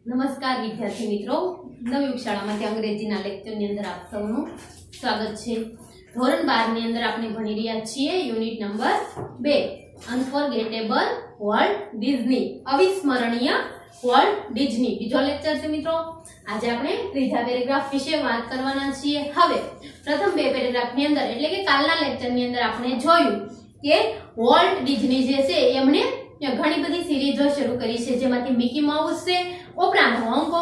નમસ્કાર વિદ્યાર્થી મિત્રો, નવી શાળામાંથી અંગ્રેજીના લેક્ચરની અંદર આપ સૌનું સ્વાગત છે। ધોરણ 12 ની અંદર આપણે ભણી રહ્યા છીએ unit number 2 unforgettable Walt Disney, અવિસ્મરણીય વોલ્ટ ડિઝની બીજો લેક્ચર છે મિત્રો। આજે આપણે ત્રીજા પેરેગ્રાફ વિશે વાત કરવાના છીએ। હવે પ્રથમ બે પેરેગ્રાફની અંદર એટલે કે કાલના લેક્ચરની અંદર આપણે જોયું કે વોલ્ટ ડિઝની જે છે એમણે ઘણી બધી સિરીઝો શરૂ કરી છે, જેમાંથી મિકી માઉસ છે, ઉપરાંત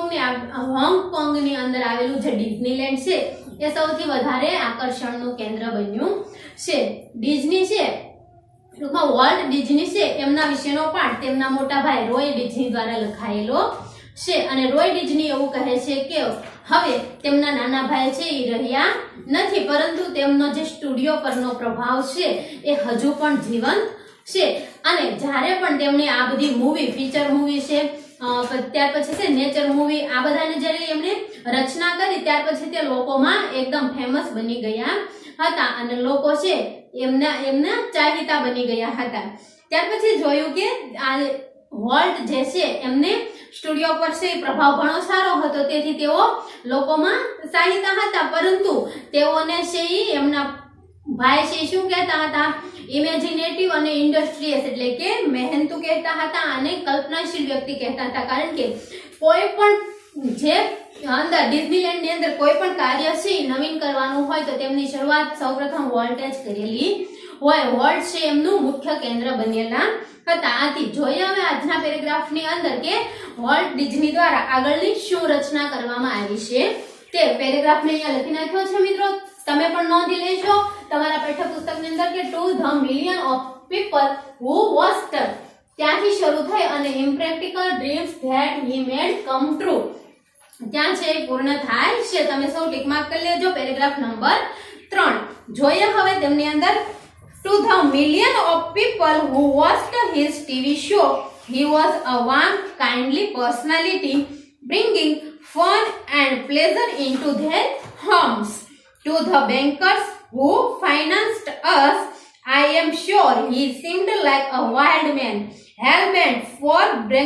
હોંગકોંગની અંદર આવેલું જે ડિઝનીલેન્ડ છે એ સૌથી વધારે આકર્ષણનું કેન્દ્ર બન્યું છે। ડિઝની છે ટૂંકમાં વોલ્ટ ડિઝની છે એમના વિશેનો પાઠ તેમના મોટા ભાઈ રોય ડિઝની દ્વારા લખાયેલો છે અને રોય ડિઝની એવું કહે છે કે હવે તેમના નાના ભાઈ છે એ રહ્યા નથી, પરંતુ તેમનો જે સ્ટુડિયો પરનો પ્રભાવ છે એ હજુ પણ જીવંત છે અને જ્યારે પણ તેમણે આ બધી મૂવી, ફીચર મૂવી છે, ત્યાર પછી છે નેચર મૂવી, આ બધાને જ્યારે એમણે રચના કરી ત્યાર પછી તે લોકોમાં એકદમ ફેમસ બની ગયા હતા અને લોકો છે એમના ચાહિતા બની ગયા હતા। ત્યાર પછી જોયું કે આ વોલ્ટ જે છે એમને સ્ટુડિયો પર છે પ્રભાવ ઘણો સારો હતો, તેથી તેઓ લોકોમાં ચાહિતા હતા, પરંતુ તેઓને છે એમના ભાઈ છે શું કહેતા હતા, ઇમેજિનેટિવ અને ઇન્ડસ્ટ્રીયસ એટલે કે મહેનતુ કહેતા હતા અને કલ્પનાશીલ વ્યક્તિ કહેતા હતા, કારણ કે કોઈ પણ જે અંદર ડિઝનીલેન્ડ ની અંદર કોઈ પણ કાર્ય છે નવીન કરવાનું હોય તો તેમની શરૂઆત સૌપ્રથમ વોલ્ટે જ કરેલી હોય। વોલ્ટ છે એમનું મુખ્ય કેન્દ્ર બનેલા હતા। આથી જોઈએ હવે આજના પેરેગ્રાફની અંદર કે વોલ્ટ ડિઝની દ્વારા આગળની શું રચના કરવામાં આવી છે તે પેરેગ્રાફને અહીંયા લખી નાખ્યો છે મિત્રો, તમે પણ નોંધી લેજો તમારા પાઠ્યપુસ્તકની અંદર કે to the million of people who watched ત્યાંથી શરૂ થઈ અને impractical dreams that he made come true ત્યાં છે પૂર્ણ થાય છે। તમે સૌ ટીક માર્ક કરી લેજો પેરેગ્રાફ નંબર 3। જોઈએ હવે તેમની અંદર to the million of people who watched his TV show he was a warm, kindly personality bringing fun and pleasure into their homes. To the bankers who financed us, I am sure he seemed like a wild man, hell-bent for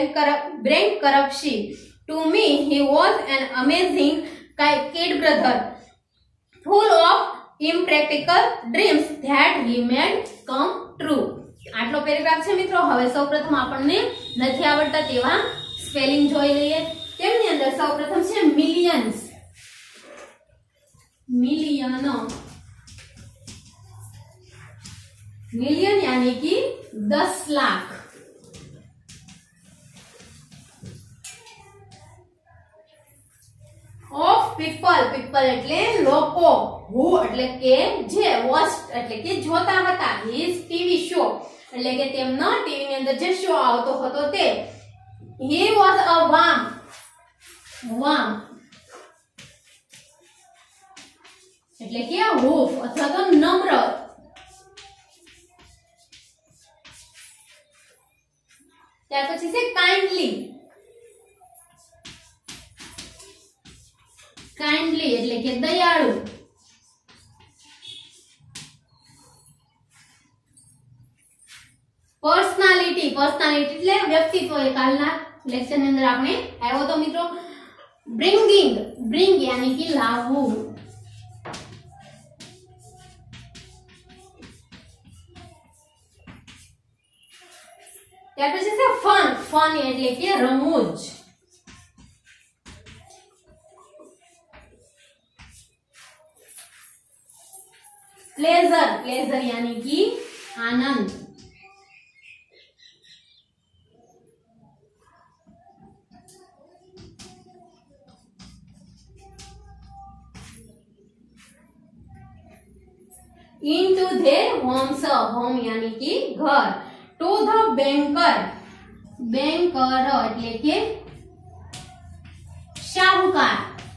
bankruptcy. To me, he was an amazing kid brother, full of impractical dreams that he made come true. આટલો paragraph છે મિત્રો। હવે સૌપ્રથમ આપણને નથી આવડતા તેવા spelling જોઈ લઈએ। તેમની અંદર સૌપ્રથમ છે મિલિયન્સ, મિલિયન, મિલિયન यानी कि 10 लाख, ऑफ पीपल, पीपल એટલે લોકો, હુ એટલે કે જે, વોચ્ડ એટલે કે જોતા હતા, હિઝ ટીવી શો એટલે કે તેમનો ટીવી ની અંદર જે શો આવતો હતો તે, he was a warm, warm એટલે કે હૂફ અથવા તો નમ્ર, ત્યાર પછી છે કાઇન્ડલી, કાઇન્ડલી એટલે કે દયાળુ, પર્સનાલિટી, પર્સનાલિટી એટલે વ્યક્તિત્વ, એ કાલના લેક્ચર ની અંદર આપણે આવ્યો તો મિત્રો। બ્રિંગિંગ, બ્રિંગ यानी कि લાવવું, ત્યાર પછી છે ફન, ફન એટલે કે રમૂજ, प्लेजर, प्लेजर यानी कि आनंद, into their homes, home यानी कि घर, to the banker, banker એટલે કે શાહુકાર,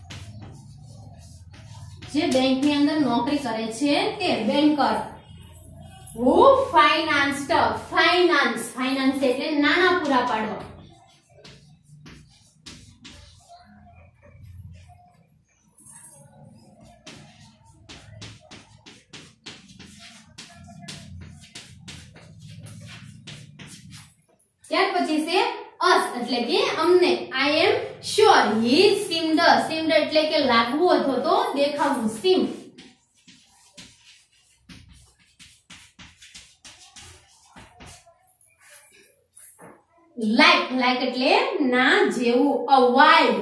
જે બેંક ની અંદર નોકરી કરે છે તે Banker, who financed, finance, finance એટલે નાણાં પૂરા પાડવા, ત્યાર પછી છે અસ એટલે કે અમને. I am sure he seemed. Seemed એટલે કે લાગવું અથવા તો દેખાવું. સીમ. લાઈક. લાઈક એટલે ના જેવું. અ વાઇલ્ડ.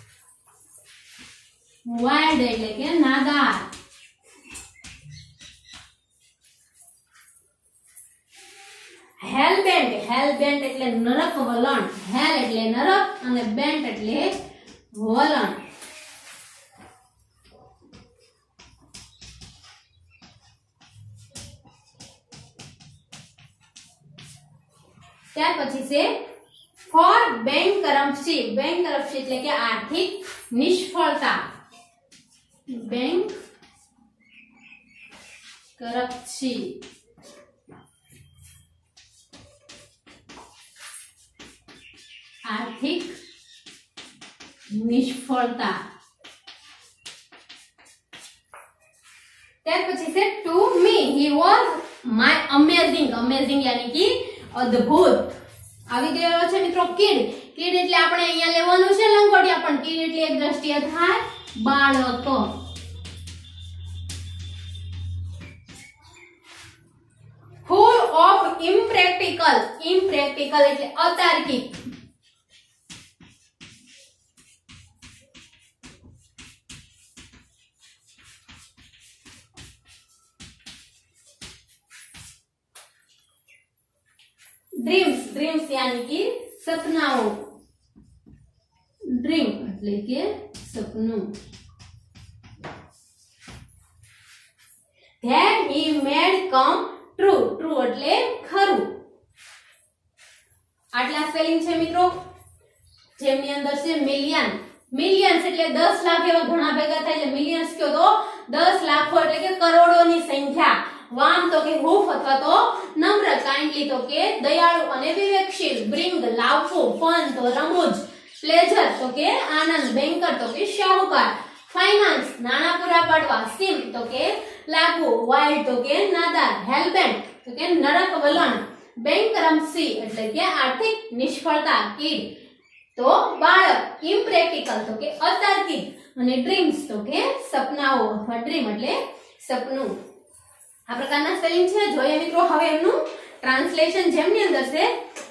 વાઇલ્ડ એટલે કે નાદાર. હેલબેન્ટ. હેલબેન્ટ એટલે નરક વલણ. હેલ એટલે નરક અને બેન્ટ એટલે વલણ. ત્યાર પછી છે ફોર બેંકરપ્સી. બેંકરપ્સી એટલે કે આર્થિક નિષ્ફળતા. બેંકરપ્સી આર્થિક નિષ્ફળતા. ત્યાર પછી છે to me he was my amazing. Amazing યાની કે અદ્ભુત. આવી ગયો છે મિત્રો કિડ. કિડ એટલે આપણે અહીંયા લેવાનું છે લંગોટિયા, પણ કિડ એટલે એક દ્રષ્ટિએ થાય બાળક. Full of impractical. ઇમ્પ્રેક્ટિકલ એટલે અતાર્કિક. ડ્રીમ્સ. ડ્રીમ્સ યાની કે સપનાઓ. ડ્રીમ એટલે કે સપનું. That he made come true. True એટલે ખરું. આટલા સ્પેલિંગ છે મિત્રો, જેમની અંદર છે મિલિયન. મિલિયન્સ એટલે 10 લાખ એવા ઘણા ભેગા થાય એટલે મિલિયન્સ કયો તો 10 લાખો એટલે કે કરોડોની સંખ્યા. વામ તો કે હૂફ અથવા તો નમ્ર. કાઇન્ડલી તો કે દયાળુ અને વિવેકશીલ. બ્રિંગ લાવવું. ફન તો રમૂજ. પ્લેઝર તો કે આનંદ. બેન્કર તો કે શાહુકાર. ફાઇનાન્સ નાણાં પૂરા પાડવા. સિમ તો કે લાગવું. વાઇલ્ડ તો કે નાદાર. હેલબેન્ટ તો કે નરક વલણ. બેંકરપ્સી એટલે કે આર્થિક નિષ્ફળતા. કિડ તો બાળક. ઇમ્પ્રેક્ટિકલ તો કે અતાર્કિક. અને ડ્રીમ્સ તો કે સપનાઓ અથવા ડ્રીમ એટલે સપનું. આ પ્રકારના સ્પેલિંગ છે. જોઈએ મિત્રો હવે એમનું ટ્રાન્સલેશન, જેમની અંદર છે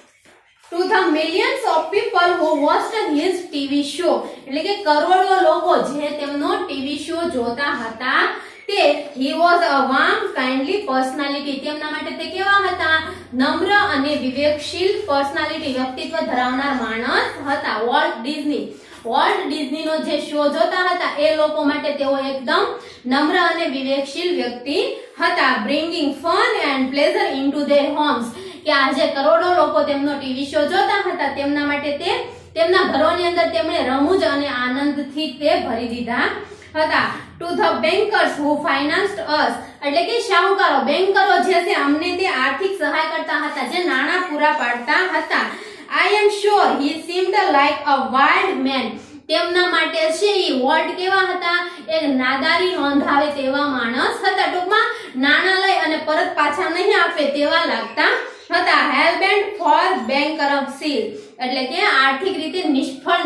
to the millions of people who watched his TV show. એટલે કે કરોડો લોકો જે તેમનો ટીવી શો જોતા હતા તે he was a warm kindly personality. તેમના માટે તે કેવા હતા? નમ્ર અને વિવેકશીલ પર્સનાલિટી, વ્યક્તિત્વ ધરાવનાર માણસ હતા. Walt Disney. વોલ્ટ ડિઝનીનો જે શો જોતા હતા એ લોકો માટે તેઓ એકદમ નમ્ર અને વિવેકશીલ વ્યક્તિ હતા. Bringing fun and pleasure into their homes. કે આ જે કરોડો લોકો તેમનો ટીવી શો જોતા હતા તેમના માટે તે તેમના ઘરોની અંદર તેમણે રમૂજ અને આનંદથી તે ભરી દીધા હતા. To the bankers who financed us. એટલે કે શાહુકારો, બેન્કરો જે છે અમને તે આર્થિક સહાય કરતા હતા, જે નાણાં પૂરા પાડતા હતા. I am sure he seemed like a wild man. તેમના માટે છે ઈ વોલ્ટ કેવા હતા? એક નાદારી નોંધાવે તેવા માણસ હતા. ટૂંકમાં નાણાં લઈ અને પરત પાછા નહીં આપે તેવા લાગતા હતા. હેલબેન્ટ ફોર બેંકરપ્સી એટલે કે આર્થિક રીતે નિષ્ફળ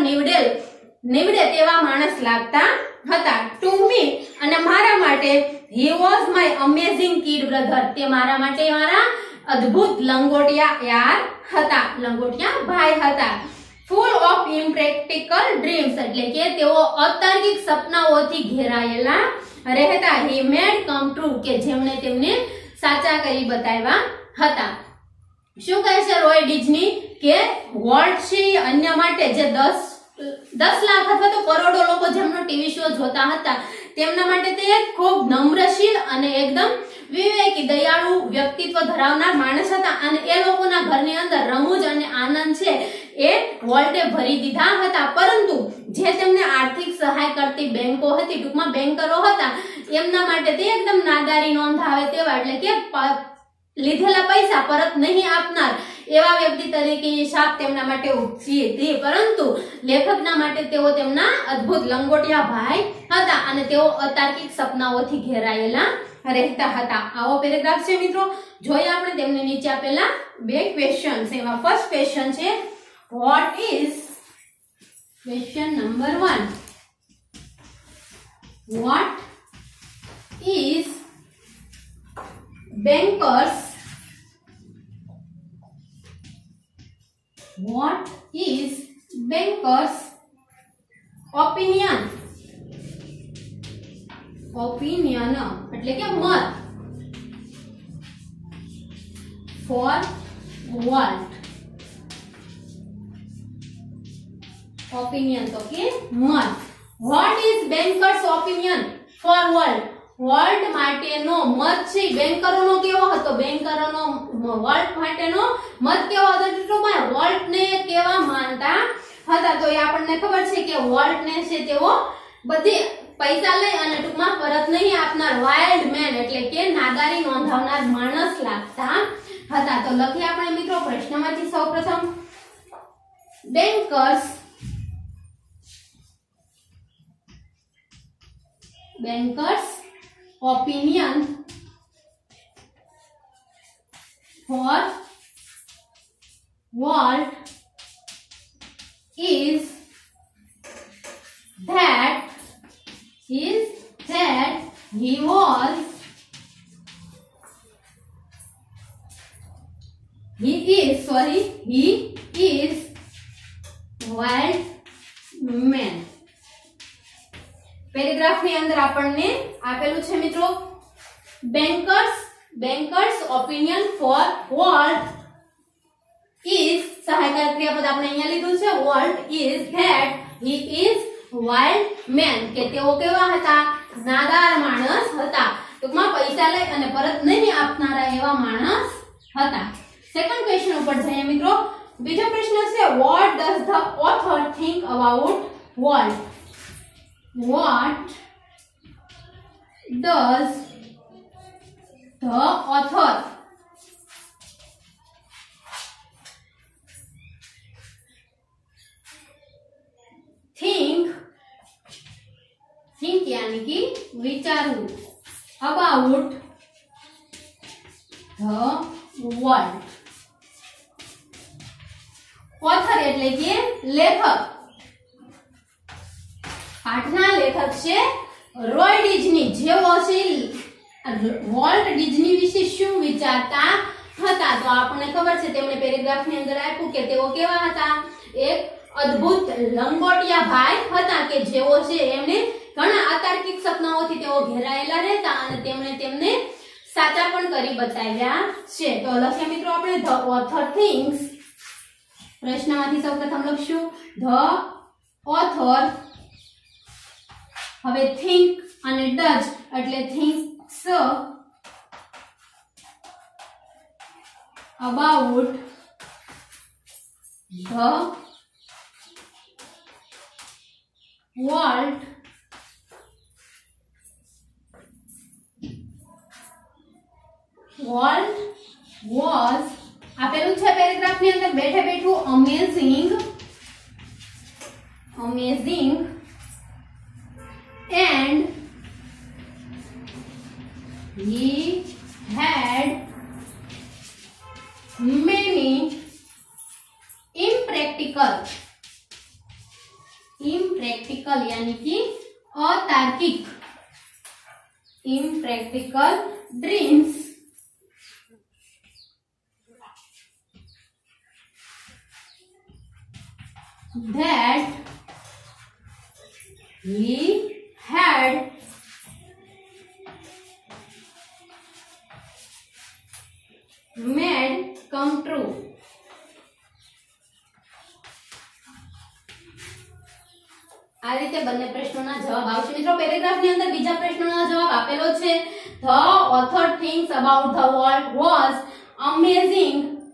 નીવડે તેવા માણસ લાગતા હતા. ટુ મી અને મારા માટે he was my amazing kid brother. તે મારા માટે મારા અદ્ભુત લંગોટિયા યાર હતા, લંગોટિયા ભાઈ હતા. ફૂલ ઓફ ઇમ્પ્રેક્ટિકલ ડ્રીમ્સ એટલે કે તેઓ અતાર્કિક સપનાઓથી ઘેરાયેલા રહેતા. હી મેડ કમ ટ્રુ કે જેમણે તેમને સાચા કરી બતાવ્યા હતા. શું કહે છે રોય ડિઝની કે વોલ્ટ છે અન્ય માટે જે 10 લાખ અથવા તો કરોડો લોકો જેમનો ટીવી શો જોતા હતા તેમના માટે તે ખૂબ નમ્રશીલ અને એકદમ વિવેકી દયાળુ વ્યક્તિત્વ ધરાવનાર માણસ હતા. અને એ લોકોના ઘરની અંદર રમૂજ અને આનંદ છે એ વોલ્ટે ભરી દીધા હતા. પરંતુ જે તેમને આર્થિક સહાય કરતી બેંકો હતી, ટૂંકમાં બેન્કરો હતા, એમના માટે તે એકદમ નાદારી નોંધાવે તેવા એટલે કે લીધેલા પૈસા પરત નહીં આપનાર એવા વ્યક્તિ તરીકે શાપ તેમના માટે ઉપજી હતી. પરંતુ લેખકના માટે તેઓ તેમના અદ્ભુત લંગોટિયા ભાઈ હતા અને તેઓ અતાર્કિક સપનાઓથી ઘેરાયેલા રહેતા હતા. આવો પેરેગ્રાફ છે મિત્રો. જોઈએ આપણે તેમની નીચે આપેલા બે ક્વેશ્ચન. એમાં ફર્સ્ટ ક્વેશ્ચન છે What is question number 1? What is bankers? What is bankers opinion? Opinion એટલે કે મત. For what? Opinion તો કે મત. What is bankers opinion for world? World માટેનો મત છે બેન્કરોનો કેવો હતો? બેન્કરોનો વર્લ્ડ માટેનો મત કેવો હતો? ટૂંકમાં વર્લ્ડને કેવા માનતા હતા? તો એ આપણને ખબર છે કે વર્લ્ડને છે તેઓ બધી પૈસા લઈ અને ટૂંકમાં પરત નહીં આપનાર વાઇલ્ડ મેન એટલે કે નાદારી નોંધાવનાર માણસ લાગતા હતા. તો લખીએ આપણે મિત્રો પ્રશ્નમાંથી સૌપ્રથમ bankers opinion for world is that he is wild man. પેરેગ્રાફ ની અંદર આપણને આપેલું છે મિત્રો bankers opinion for world is સહાયકાર ક્રિયાપદ આપણે અહીંયા લીધું છે world is that he is wild man કે તેઓ કેવા હતા? નાદાર માણસ હતા. ટૂંકમાં પૈસા લઈ અને પરત નહીં આપનારા એવા માણસ હતા. સેકન્ડ ક્વેશ્ચન ઉપર જઈએ મિત્રો. બીજો પ્રશ્ન છે what does the author think about world? What does the author think यानी कि विचारू about the world? author એટલે કે લેખક. પાઠના લેખક છે રોય ડિઝની. જેઓ છે વોલ્ટ ડિઝની વિશે શું વિચારતા હતા? તો આપણને ખબર છે તેમણે પેરેગ્રાફની અંદર આપ્યું કે તેઓ કેવા હતા? એક અદ્ભુત લંગોટિયા ભાઈ હતા કે જેઓ છે એમને ઘણા અતાર્કિક સપનાઓથી તેઓ ઘેરાયેલા રહેતા અને તેમણે તેમને સાચા પણ કરી બતાવ્યા છે. તો લખીએ મિત્રો આપણે ધ ઓથર થિંક્સ. પ્રશ્નમાંથી સૌપ્રથમ લખશું ધ ઓથર. હવે think અને does એટલે thinks about the world was આપેલું છે પેરેગ્રાફ ની અંદર બેઠે બેઠું amazing and he had many impractical यानी कि अतार्किक impractical dreams that he had made come true. આ રીતે બંને પ્રશ્નોના જવાબ આવશે મિત્રો. પેરેગ્રાફની અંદર બીજા પ્રશ્નનો જવાબ આપેલો છે the author thinks about the world was amazing.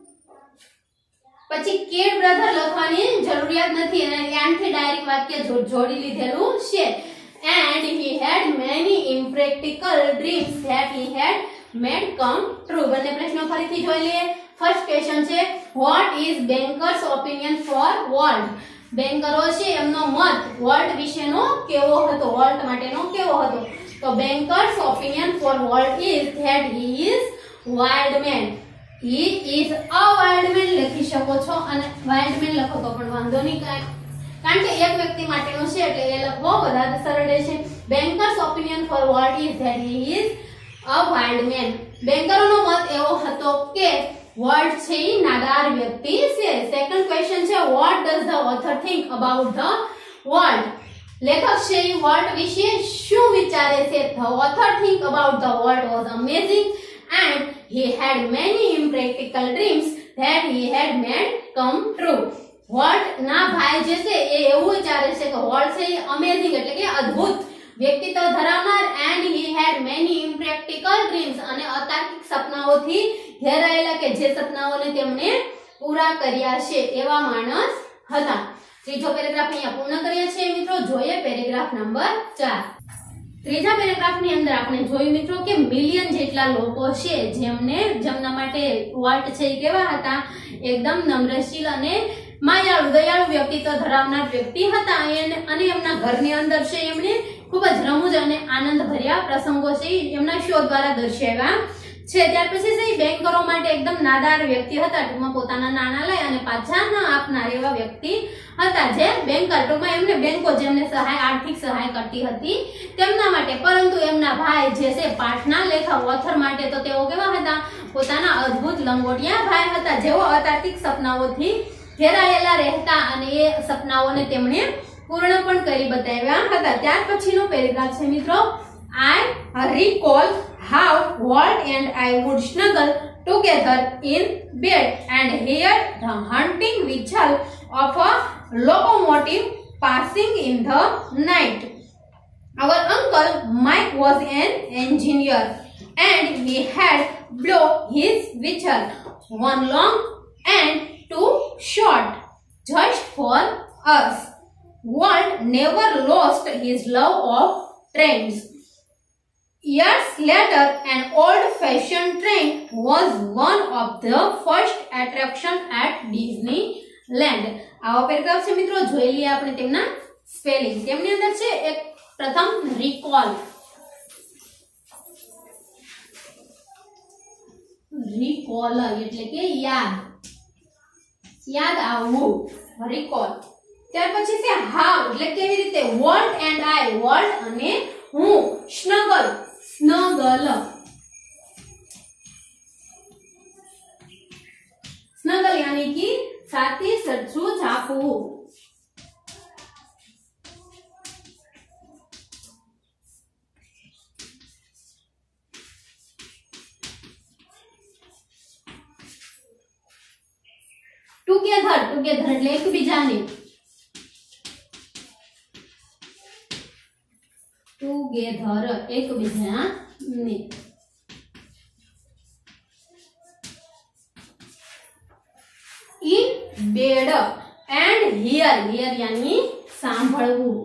પછી કેડ બ્રધર લખવાની જરૂરિયાત નથી અને ત્યાંથી ડાયરેક્ટ વાક્ય જોડી લીધેલું છે. and he had many impractical dreams that he had made come true. બંને પ્રશ્નો ફરીથી જોઈ લઈએ. ફર્સ્ટ ક્વેશ્ચન છે what is bankers opinion for world? બેન્કરો છે એમનો મત વર્લ્ડ વિશેનો કેવો હતો? વર્લ્ડ માટેનો કેવો હતો? તો bankers opinion for world is that he is wild man. he is a wild man લખી શકો છો અને wild man લખો તો પણ વાંધો નહીં કારણ કે એક વ્યક્તિ માટેનો છે એટલે એ લખવો વધારે સરળ રહેશે. Bankers opinion for Walt is that he is a wild man. બેન્કરોનો મત એવો હતો કે વોલ્ટ છે એ નાદાર વ્યક્તિ છે. સેકન્ડ ક્વેશ્ચન છે what does the author think about the world. લેખક છે એ વોલ્ટ વિશે શું વિચારે છે? The author think about the world was amazing and he had many impractical dreams that he had made come true. Walt ના ભાઈ જે છે એ એવું વિચારે છે કે વોલ્ટ છે એ અમેઝિંગ એટલે કે અદ્ભુત વ્યક્તિત્વ ધરાવનાર and he had many impractical dreams અને અતાર્કિક સપનાઓથી ઘેરાયેલા કે જે સપનાઓને તેમણે પૂરા કર્યા છે એવા માણસ હતા. ત્રીજો પેરેગ્રાફ અહીંયા પૂર્ણ કરીએ છીએ મિત્રો. જોઈએ પેરેગ્રાફ નંબર 4. ત્રીજા પેરેગ્રાફની અંદર આપણે જોયું મિત્રો કે મિલિયન જેટલા લોકો છે જેમના માટે વોલ્ટ છે એ કેવા હતા? એકદમ નમ્રશીલ અને દયાળુ વ્યક્તિત્વ ધરાવનાર વ્યક્તિ હતા અને એમના ઘરની અંદર છે એમણે ખૂબ જ રમૂજ અને આનંદ ભર્યા પ્રસંગો છે એમના શો દ્વારા દર્શાવ્યા છે. ત્યાર પછી છે બેન્કરો માટે એકદમ નાદાર વ્યક્તિ હતા. ટૂંકમાં પોતાના નાણાં લઈ અને પાછા ન આપનાર એવા વ્યક્તિ હતા જે બેન્કર ટૂંકમાં એમને બેંકો જેમને આર્થિક સહાય કરતી હતી તેમના માટે. પરંતુ એમના ભાઈ જે છે પાઠના લેખક ઓથર માટે તો તેઓ કેવા હતા? પોતાના અદ્ભુત લંગોટિયા ભાઈ હતા જેઓ અતાર્કિક સપનાઓથી ઘેરાયેલા રહેતા અને એ સપનાઓને તેમણે પૂર્ણ પણ કરી બતાવ્યા હતા. ત્યાર પછીનો પેરેગ્રાફ છે મિત્રો. I recall how Walt and I would snuggle together in bed and hear the hunting whistle of a locomotive passing in the night. Our uncle Mike was an engineer and he had blow his whistle, one long and two short, just for us. Walt never lost his love of trains. Years later, an old-fashioned train was one of the first attractions at Disneyland. આવો paragraph છે મિત્રો. જોઈ લઈએ આપણે તેમના spelling. તેમની અંદર છે એક પ્રથમ recall. recall એટલે કે યાદ આવવું. recall. ત્યાર પછી છે how એટલે કેવી રીતે? Walt and I, Walt અને હું. snuggle यानी कि साथी सरसू झापू. टुगेधर એટલે એકબીજાને. टुगेधर એકબીજાને. in bed and hear यानी સાંભળવું.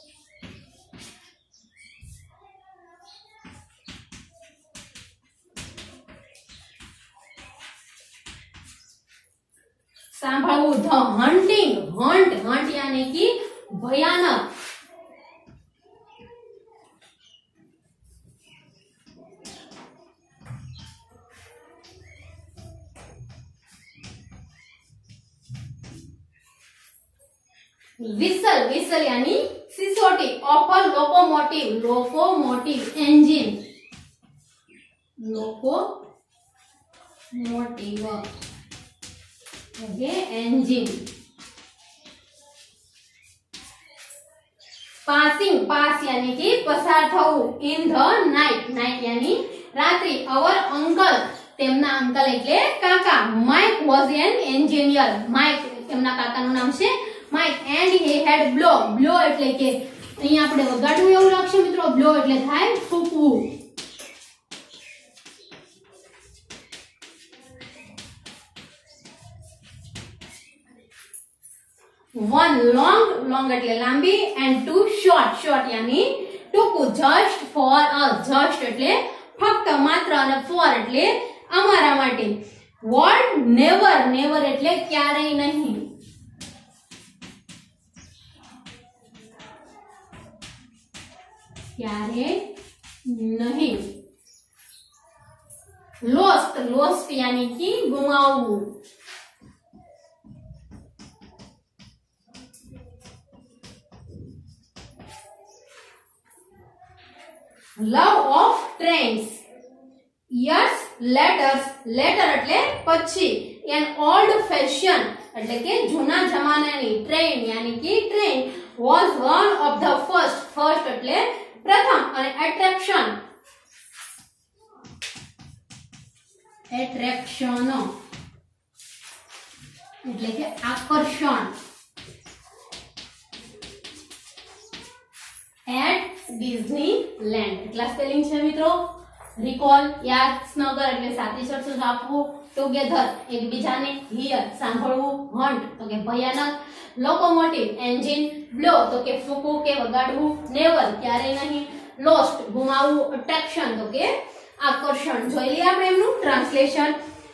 સાંભળવું. the hunting hunt यानी कि भयानक. whistle यानी सिसोटी of a locomotive engine. locomotive okay engine. pass यानी कि पसार थવું. in the night यानी रात्रि. our uncle તેમના અંકલ એટલે કાકા. Mike was an engineer. Mike તેમના કાકાનું નામ છે Mike and he had blow એટલે કે અહીંયા આપણે વગાડવું એવું લાગશે મિત્રો. blow એટલે થાય ફૂંકવું. one long એટલે લાંબી and two short यानी ટૂંકું. just for us just એટલે ફક્ત માત્ર અને for એટલે અમારા માટે. Walt never એટલે ક્યારેય નહીં. ક્યારે નહીં. lost, lost यानी कि गुमावવું. Love of trains. Years later, later એટલે પછી. An old fashion એટલે કે જૂના જમાનાની ટ્રેન यानी कि train was one of the first. First એટલે પ્રથમ અને attraction એટલે કે આકર્ષણ at Disneyland. એટલા સ્પેલિંગ છે મિત્રો. recall યાદ, સ્નગર એટલે સાથે સરસું આપવું, ટુગેધર એકબીજાને, હિયર સાંભળવું, હન્ટ તો કે ભયાનક, લોકોમોટિવ એન્જિન, બ્લો તો કે ફૂંકવું કે વગાડવું, નેવર ક્યારે નહીં, લોસ્ટ ગુમાવવું, અટ્રેક્શન તો કે આકર્ષણ. જોઈ લઈએ આપણે એમનું translation.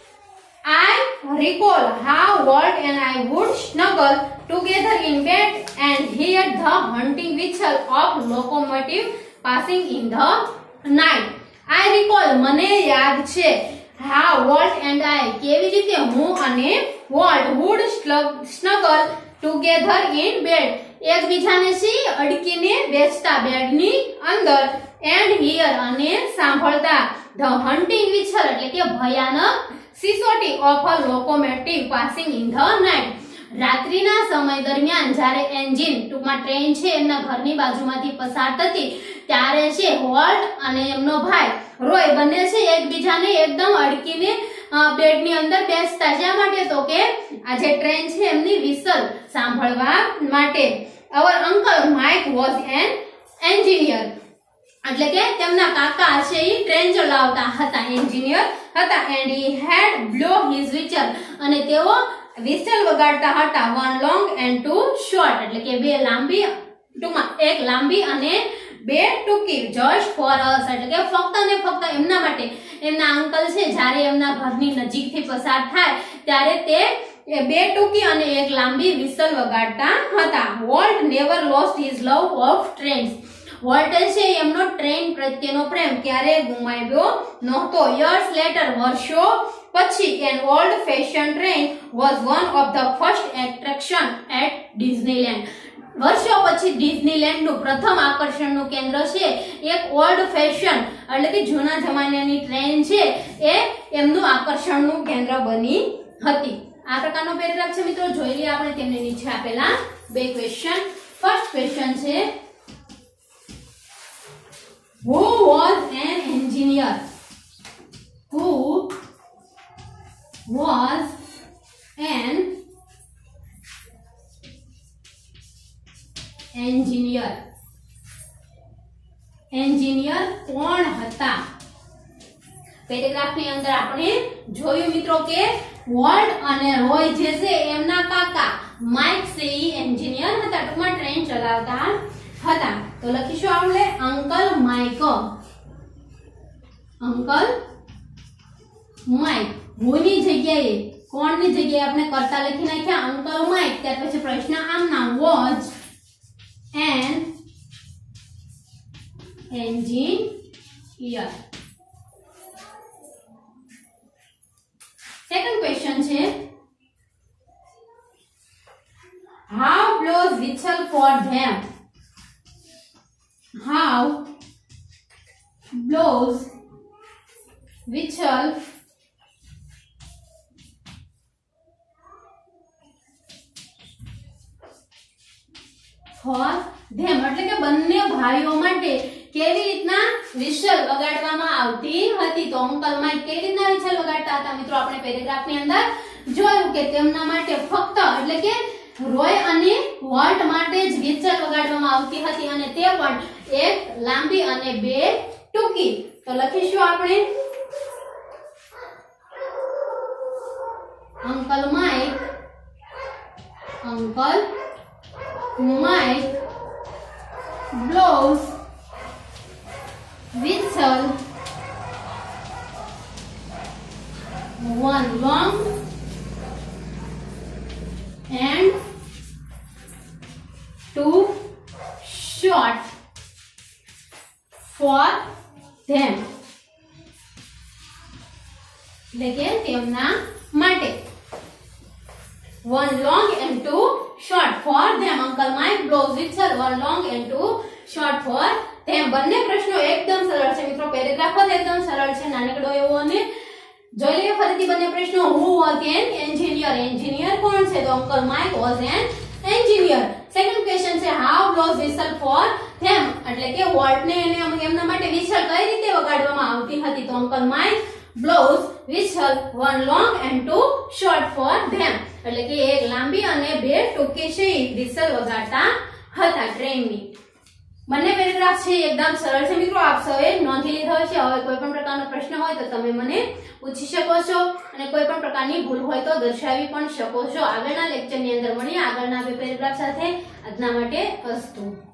I recall how Walt and I would snuggle together in bed and hear the hunting whistle of locomotive passing in the night. I recall મને યાદ છે how Walt and I કેવી રીતે હું અને Walt would snuggle together in bed એકબીજાને સી અડકીને બેસતા બેડની અંદર and hear અને સાંભળતા the hunting whistle એટલે કે ભયાનક સિસોટી of a locomotive passing in the night. રાત્રિના સમય દરમિયાન જ્યારે એન્જિન ટૂંકમાં ટ્રેન છે એમના ઘરની બાજુમાંથી પસાર થતી ત્યારે છે વોલ્ટ અને એમનો ભાઈ રોય બંને છે એકબીજાને એકદમ અડકીને બેડની અંદર બેસતા. શા માટે? તો કે આ જે ટ્રેન છે એમની વિસલ સાંભળવા માટે. Our uncle Mike was an engineer એટલે કે તેમના કાકા છે એ ટ્રેન ચલાવતા હતા, એન્જિનિયર હતા. And he had blow his whistle અને તેઓ વિસલ વગાડતા હતા. One long and two short એટલે કે બે લાંબી, ટૂંકમાં એક લાંબી અને બે ટૂંકી. જસ્ટ ફોર અસ એટલે કે ફક્ત ને ફક્ત એમના માટે. એમના અંકલ છે જ્યારે એમના ઘરની નજીકથી પસાર થાય ત્યારે તે બે ટૂંકી અને એક લાંબી વિસલ વગાડતા હતા. Walt never lost his love of trains. વોલ્ટે છે એમનો ટ્રેન પ્રત્યેનો પ્રેમ ક્યારે ગુમાવ્યો નહોતો. યર્સ લેટર વર્ષો પછી an old fashion train was one of the first attraction at Disneyland. વર્ષો પછી ડિઝનીલેન્ડનું પ્રથમ આકર્ષણનું કેન્દ્ર છે એક ઓલ્ડ ફેશન એટલે કે જૂના જમાનાની ટ્રેન છે એ એમનું આકર્ષણનું કેન્દ્ર બની હતી. આ પ્રકારનો પેરેગ્રાફ છે મિત્રો. જોઈ લઈએ આપણે તેમને નીચે આપેલા બે ક્વેશ્ચન. ફર્સ્ટ ક્વેશ્ચન છે Who was an engineer? Who was an engineer? Engineer કોણ હતા? પેરેગ્રાફની અંદર આપણે જોયું મિત્રો કે વોલ્ટ અને રોય જે છે એમના કાકા માઇક છે એ એન્જિનિયર હતા, ટૂંકમાં ટ્રેન ચલાવતા હતા. તો લખીશું આપણે અંકલ માઇક. અંકલ માઇક હુની જગ્યાએ કોણની જગ્યાએ આપણે કરતા લખી નાખ્યા અંકલ માઇક. ત્યાર પછી પ્રશ્ન આમના was an engineer. Second question છે how blows whistle for them? How blows whistle for them એટલે કે બંને ભાઈઓ માટે કેવી રીતના વિશલ વગાડવામાં આવતી હતી. તો અંકલ માઇક કેવી રીતના વિશલ વગાડતા હતા મિત્રો? આપણે પેરેગ્રાફની અંદર જોયું કે તેમના માટે ફક્ત એટલે કે રોય અને વોલ્ટ માટે જ વિશલ વગાડવામાં આવતી હતી અને તે પણ એક લાંબી અને બે ટૂંકી. તો લખીશું આપણે uncle Mike blows whistle, one long and two short for them. એટલે કે તેમના માટે. One long and two short for them. Uncle Mike blows whistle. One long and two short for them. બંને પ્રશ્નો એકદમ સરળ છે મિત્રો. પેરેગ્રાફ જ એકદમ સરળ છે, નાનકડો એવો. અને જોઈ લઈએ ફરીથી બંને પ્રશ્નો. Who was an engineer? Engineer કોણ છે? તો Uncle Mike was an engineer. Second question છે how blows whistle for them? એટલે કે વોલ્ટ ને એમના માટે whistle કઈ રીતે વગાડવામાં આવતી હતી? તો Uncle Mike blows whistle one long and two short for them. એટલે કે એક લાંબી અને બે ટૂંકી છે whistle વગાડતા હતા ટ્રેનની. બંને પેરેગ્રાફ છે એકદમ સરળ છે મિત્રો. આપ સૌએ નોંધી લીધો છે. હવે કોઈ પણ પ્રકારનો પ્રશ્ન હોય તો તમે મને પૂછી શકો છો અને કોઈ પણ પ્રકારની ભૂલ હોય તો દર્શાવી પણ શકો છો. આગળના લેક્ચરની અંદર મળીએ આગળના બે પેરેગ્રાફ સાથે. આજના માટે અસ્તુ.